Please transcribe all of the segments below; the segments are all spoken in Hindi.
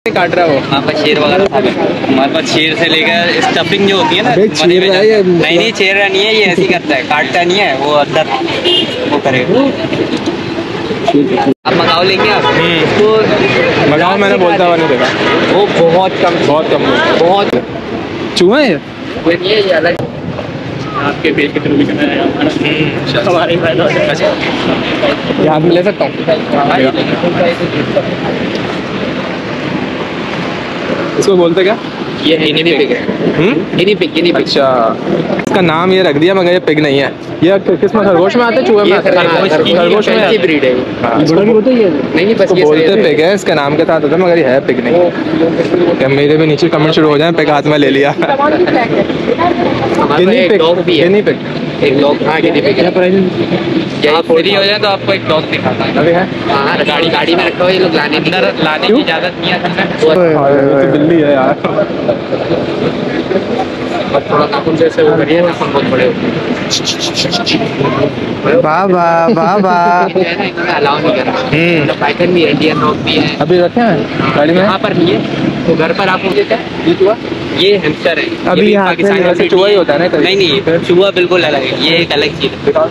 काट रहा है वो। वहाँ पर शेर वगैरह था हमारे पास। शेर से लेकर स्टफिंग जो होती है ना, नहीं शेर नहीं है, ये ऐसे ही करता है, काटता नहीं है वो, अंदर वो करेगा। आप मंगाओ लेंगे आप तो मंगाओ, मैंने बोलता हुआ नहीं देखा। वो बहुत कम बहुत चूहा है ये अलग आपके पेज के थ्रू भी करना है हमारे यहाँ में ले सकता हूँ। इसको बोलते क्या? ये गिनी पिग है। Guinea pig. अच्छा, इसका नाम ये रख दिया मगर ये पिग नहीं है। ये किस में, खरगोश में आते हैं, चूहे में आते हैं? खरगोश में ब्रीड है। नहीं बस ये बोलते पिग है, इसका नाम के साथ होता है मगर ये है पिग नहीं। क्या मेरे भी नीचे कमेंट शुरू हो जाए पिग हाथ में ले लिया। गिनी पिग एक डॉग। हाँ गिनी पिग है। आप फ्री हो जाए तो आपको एक डॉग दिखाता है। अभी है गाड़ी में रखा हुआ, ये लोग लाने की इजाजत नहीं है। बिल्ली है यार, थोड़ा नाखून से वो करिए, नाखून बहुत बड़े बाबा अलाउ नहीं कर रहा। पाइथन भी है, इंडियन डॉग भी है। अभी रखे हैं गाड़ी में? यहाँ पर नहीं है तो घर पर आपको देता है। ये हैमस्टर है। अभी पाकिस्तान से चूहा ही होता है ना? नहीं चूहा बिल्कुल अलग है, ये एक अलग चीज है।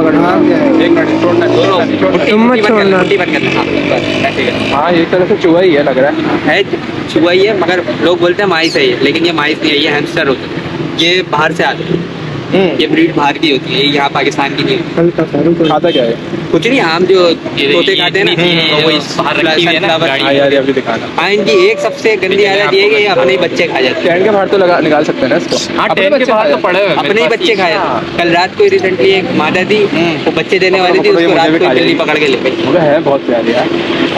हाँ एक तरह से चूहा ही है, लग रहा है चूहा ही है मगर लोग बोलते हैं माइस है ये, लेकिन ये माइस नहीं है, ये हैमस्टर होता है। ये बाहर से आते हैं, ये ब्रीड बाहर की होती है, यहाँ पाकिस्तान की नहीं है। खाता क्या है? कुछ नहीं, आम जो तोते खाते हैं ना, हाँ इनकी एक सबसे गंदी आदत ये है कि ये अपने ही बच्चे खा जाते हैं। टैंक के बाहर तो निकाल सकते हैं ना इसको? अपने ही बच्चे खाए। कल रात को रिसेंटली एक मादा थी, वो बच्चे देने वाली थी, उसको रात को बिल्ली पकड़ के ले गई। है बहुत प्यारी यार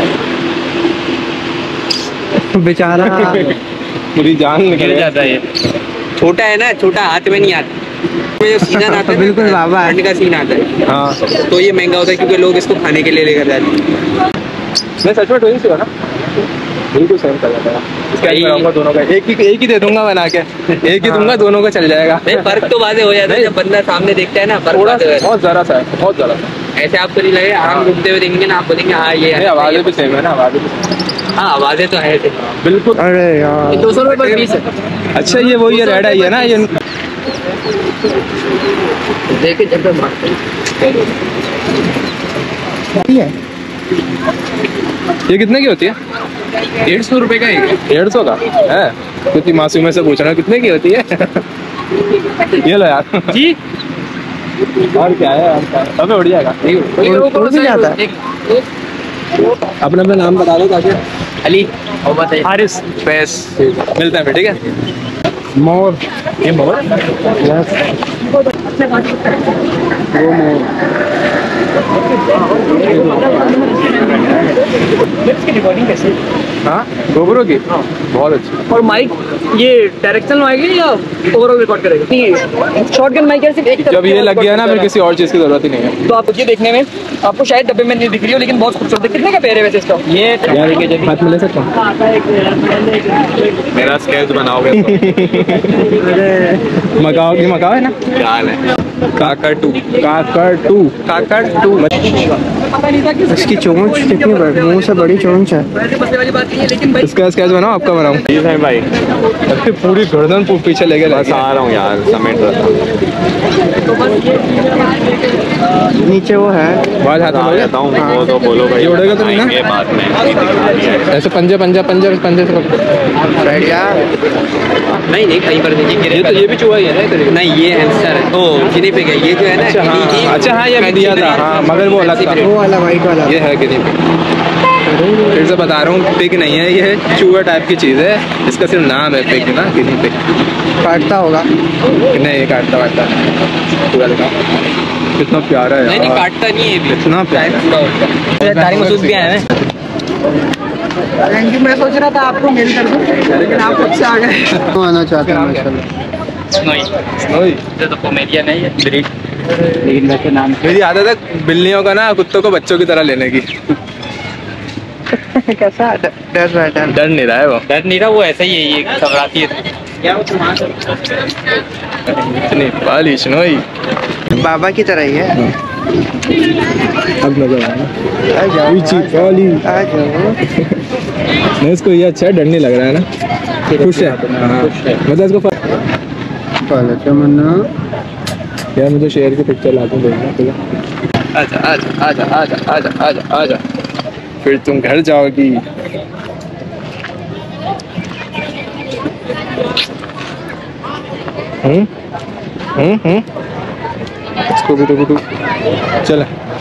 बेचारा, पूरी जान निकल जाता है। छोटा है ना, छोटा हाथ में नहीं आता। जो सीजन आता है बिल्कुल बाबा, ठंड का सीन आता है। हाँ तो ये महंगा होता है क्योंकि लोग इसको खाने के लिए लेकर जाते हैं। मैं सच में ट्विंस हुआ ना, बिल्कुल सेम कर जाता है। इसका कराऊंगा दोनों का, एक ही दे दूंगा बना के, एक ही दूंगा, दोनों का चल जाएगा। फर्क तो वाज़ेह हो जाता है जब बंदा सामने देखता है ना, बहुत ज़रा सा है, बहुत ज़रा सा। ऐसे आपको नहीं लगे, आम घूमते हुए देखेंगे ना, आप बोलेंगे हाँ ये आवाज़ें भी सेम है ना, आवाज़ें भी। हाँ आवाज़ें तो है बिल्कुल। अरे यार 200 रुपये पर पीस है। अच्छा ये वही है, रेड आई है ना ये? देखे जब मारते ये कितने की होती है? 150 रुपये का है। 150 का है? क्योंकि मासूमे से पूछ रहा हूँ कितने की होती है। ये लो यार जी। और क्या है, अबे उड़ जाएगा। अपना अपना नाम बता दो ताकि। अली, हारिस, फैस, मिलते हैं फिर, ठीक है? मोर, ये मोर? यस, वो रिकॉर्डिंग कैसे? हाँ गोबरों की बहुत अच्छी। और माइक ये डायरेक्शनल माइक है या ओवरऑल रिकॉर्ड करेगा? नहीं, शॉटगन माइक है सिर्फ एक। जब ये लग गया ना फिर किसी और चीज़ की जरूरत ही नहीं है। तो आप ये देखने में आपको शायद डब्बे में नहीं दिख रही हो, लेकिन बहुत खूबसूरत है। कितने का पैर है वैसे इसका? ये हाथ में ले सकता हूँ? मेरा स्केच बनाओगे? मकाओ है ना? क्या हाल है? काकटू। इसकी चोंच कितनी बड़ी, मुंह से बड़ी चोंच है। इसका स्केच बनाओ, आपका बनाऊँ? जी है भाई, पूरी गर्दन पीछे लेके बस आ रहा हूँ यार, समेट रहा नीचे वो है, बाद हाथ में जाता हूँ। वो तो बोलो भाई, ये उड़ेगा तो नहीं ना? बाद में ऐसे पंजे से नहीं कहीं पर देखिए, ये भी चूहा ही है ना? नहीं ये हैमस्टर है। ओ गिनी पिग है ये जो है ना। अच्छा हाँ ये दिया था, हाँ मगर वो अलग था, वो वाला वाइट वाला। ये है गिनी पिग। फिर से बता रहा हूँ, पिग नहीं है, ये है चूहा टाइप की चीज़ है। इसका सिर्फ नाम है पिग ना, गिनी पिग। काटता होगा? नहीं काटता वाटता पूरा दिखाओ, कितना प्यारा है। नहीं काटता नहीं है, इतना प्यारा। तारिक मसूद भी आए हैं। Thank you. मैं सोच रहा था आपको मेल कर दूं, लेकिन आप खुद से आ गए। आना चाहते हैं तो कॉमेडियन है ये ब्रीड, लेकिन वैसे नाम मेरी आदत है बिल्लियों का ना कुत्तों को बच्चों की तरह लेने की। कैसा डर नहीं रहा है वो, डर नहीं रहा वो, ऐसा ही है, ये घबराती है। इतनी पाली सुनोई बाबा की तरह ही है। अब नजर आया। आ जाओ। नहीं इसको ये अच्छा है, डर नहीं लग रहा है ना, खुश है। हाँ मतलब इसको पहले तमन्ना यार मुझे शेर की पिक्चर लाते देखना ठीक। आजा आजा आजा आजा आजा आजा आजा, फिर तुम घर जाओगी। इसको भी तो चल